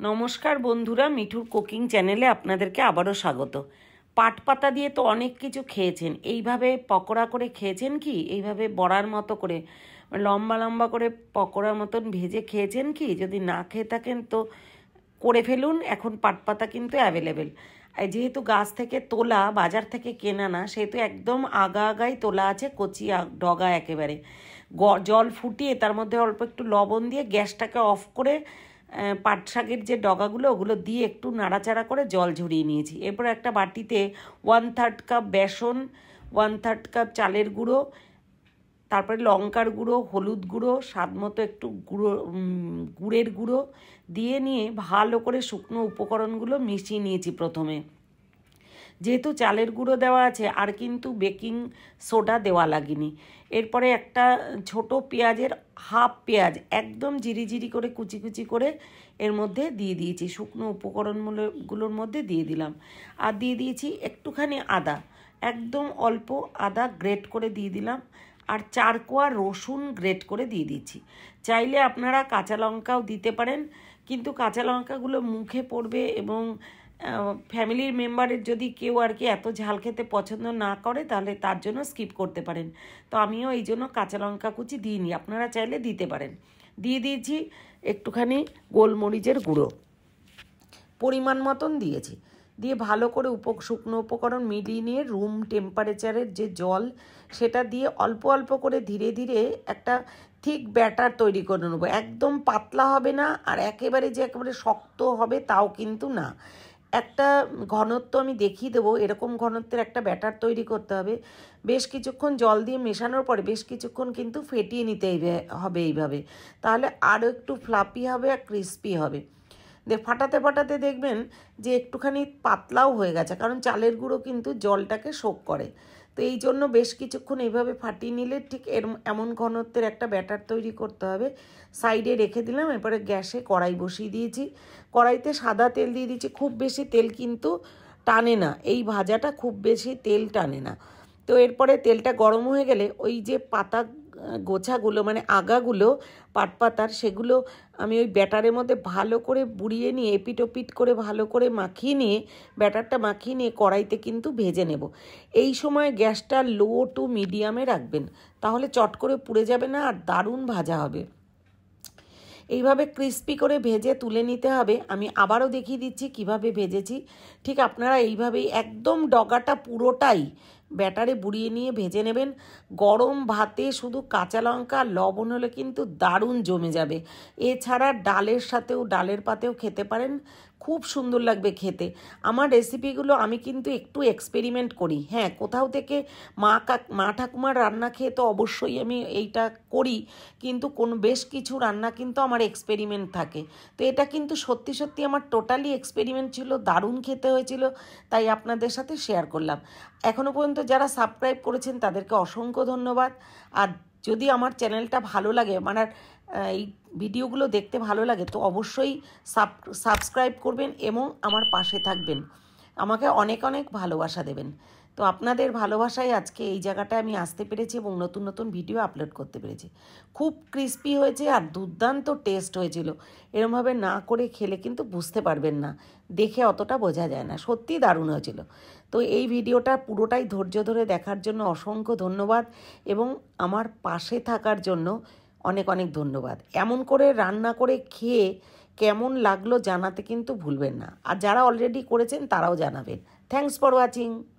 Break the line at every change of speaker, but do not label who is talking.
নমস্কার বন্ধুরা, মিঠুর কুকিং চ্যানেলে আপনাদেরকে আবারও স্বাগত। পাট পাতা দিয়ে তো অনেক কিছু খেয়েছেন, এইভাবে পকোড়া করে খেয়েছেন কি? এইভাবে বড়ার মতো করে লম্বা লম্বা করে পকোড়ার মতন ভেজে খেয়েছেন কি? যদি না খেয়ে থাকেন তো করে ফেলুন। এখন পাট পাতা কিন্তু অ্যাভেলেবেল। যেহেতু গাছ থেকে তোলা, বাজার থেকে কেনা না, সেহেতু একদম আগায় তোলা আছে, কচি ডগা একেবারে। জল ফুটিয়ে তার মধ্যে অল্প একটু লবণ দিয়ে গ্যাসটাকে অফ করে পাট শাকের যে ডগাগুলো ওগুলো দিয়ে একটু নাড়াচাড়া করে জল ঝরিয়ে নিয়েছি। এরপর একটা বাটিতে 1/3 কাপ বেসন, 1/3 কাপ চালের গুঁড়ো, তারপরে লঙ্কার গুঁড়ো, হলুদ গুঁড়ো, স্বাদ মতো একটু গুড়ের গুঁড়ো দিয়ে নিয়ে ভালো করে শুকনো উপকরণগুলো মিশিয়ে নিয়েছি প্রথমে। যেহেতু চালের গুঁড়ো দেওয়া আছে আর কিন্তু বেকিং সোডা দেওয়া লাগেনি। এরপরে একটা ছোট পেঁয়াজের হাফ পেঁয়াজ একদম জিরি করে কুচি কুচি করে এর মধ্যে দিয়ে দিয়েছি, শুকনো উপকরণগুলোর মধ্যে দিয়ে দিলাম। আর দিয়ে দিয়েছি একটুখানি আদা, একদম অল্প আদা গ্রেট করে দিয়ে দিলাম। আর 4 কোয়া রসুন গ্রেট করে দিয়ে দিচ্ছি। চাইলে আপনারা কাঁচা লঙ্কাও দিতে পারেন, কিন্তু কাঁচা লঙ্কাগুলো মুখে পড়বে এবং ফ্যামিলির মেম্বারের যদি কেউ আর কি এত ঝাল খেতে পছন্দ না করে তাহলে তার জন্য স্কিপ করতে পারেন। তো আমিও এই জন্য কাঁচা লঙ্কা কুচি দিইনি, আপনারা চাইলে দিতে পারেন। দিয়ে দিয়েছি একটুখানি গোলমরিচের গুঁড়ো, পরিমাণ মতন দিয়েছি। দিয়ে ভালো করে শুকনো উপকরণ মিলিয়ে নিয়ে রুম টেম্পারেচারের যে জল সেটা দিয়ে অল্প অল্প করে ধীরে ধীরে একটা ঠিক ব্যাটার তৈরি করে নেবো। একদম পাতলা হবে না আর একেবারে যে একেবারে শক্ত হবে তাও কিন্তু না। একটা ঘনত্ব আমি দেখিয়ে দেবো, এরকম ঘনত্বের একটা ব্যাটার তৈরি করতে হবে। বেশ কিছুক্ষণ জল দিয়ে মেশানোর পরে বেশ কিছুক্ষণ কিন্তু ফেটিয়ে নিতে হবে এইভাবে, তাহলে আরও একটু ফ্লাপি হবে আর ক্রিস্পি হবে। ফাটাতে ফাটাতে দেখবেন যে একটুখানি পাতলাও হয়ে গেছে, কারণ চালের গুঁড়ো কিন্তু জলটাকে শোক করে। তো এই জন্য বেশ কিছুক্ষণ এইভাবে ফাটিয়ে নিলে ঠিক এমন ঘনত্বের একটা ব্যাটার তৈরি করতে হবে। সাইডে রেখে দিলাম। এরপরে গ্যাসে কড়াই বসিয়ে দিয়েছি। কড়াইতে সাদা তেল দিয়ে দিয়েছি, খুব বেশি তেল কিন্তু টানে না, এই ভাজাটা খুব বেশি তেল টানে না। তো এরপরে তেলটা গরম হয়ে গেলে ওই যে পাতা গোছাগুলো মানে আগাগুলো পাট পাতার, সেগুলো আমি ওই ব্যাটারের মধ্যে ভালো করে বুড়িয়ে নিয়ে এপিট ওপিট করে ভালো করে মাখিয়ে নিয়ে ব্যাটারটা মাখিয়ে নিয়ে কড়াইতে কিন্তু ভেজে নেব। এই সময় গ্যাসটা লো টু মিডিয়ামে রাখবেন, তাহলে চট করে পুড়ে যাবে না আর দারুণ ভাজা হবে। এইভাবে ক্রিস্পি করে ভেজে তুলে নিতে হবে। আমি আবারও দেখিয়ে দিচ্ছি কিভাবে ভেজেছি। ঠিক আপনারা এইভাবেই একদম ডগাটা পুরোটাই ব্যাটারে বুড়িয়ে নিয়ে ভেজে নেবেন। গরম ভাতে শুধু কাঁচা লঙ্কা লবণ হলে কিন্তু দারুণ জমে যাবে। এছাড়া ডালের সাথেও, ডালের পাতেও খেতে পারেন, খুব সুন্দর লাগবে খেতে। আমার রেসিপিগুলো আমি কিন্তু একটু এক্সপেরিমেন্ট করি। হ্যাঁ, কোথাও থেকে মা ঠাকুমার রান্না খেয়ে তো অবশ্যই আমি এইটা করি, কিন্তু বেশ কিছু রান্না কিন্তু আমার এক্সপেরিমেন্ট থাকে। তো এটা কিন্তু সত্যি সত্যি আমার টোটালি এক্সপেরিমেন্ট ছিল, দারুণ খেতে হয়েছিল, তাই আপনাদের সাথে শেয়ার করলাম। এখনও পর্যন্ত যারা সাবস্ক্রাইব করেছেন তাদেরকে অসংখ্য ধন্যবাদ। আর যদি আমার চ্যানেলটা ভালো লাগে, মানে এই ভিডিওগুলো দেখতে ভালো লাগে, তো অবশ্যই সাবস্ক্রাইব করবেন এবং আমার পাশে থাকবেন, আমাকে অনেক অনেক ভালোবাসা দেবেন। তো আপনাদের ভালোবাসায় আজকে এই জায়গাটায় আমি আসতে পেরেছি এবং নতুন নতুন ভিডিও আপলোড করতে পেরেছি। খুব ক্রিস্পি হয়েছে আর দুর্দান্ত টেস্ট হয়েছিল। এরমভাবে না করে খেলে কিন্তু বুঝতে পারবেন না, দেখে অতটা বোঝা যায় না, সত্যিই দারুণ হয়েছিল। তো এই ভিডিওটা পুরোটাই ধৈর্য ধরে দেখার জন্য অসংখ্য ধন্যবাদ এবং আমার পাশে থাকার জন্য অনেক অনেক ধন্যবাদ। এমন করে রান্না করে খেয়ে কেমন লাগলো জানাতে কিন্তু ভুলবেন না। আর যারা অলরেডি করেছেন তারাও জানাবেন। Thanks for watching.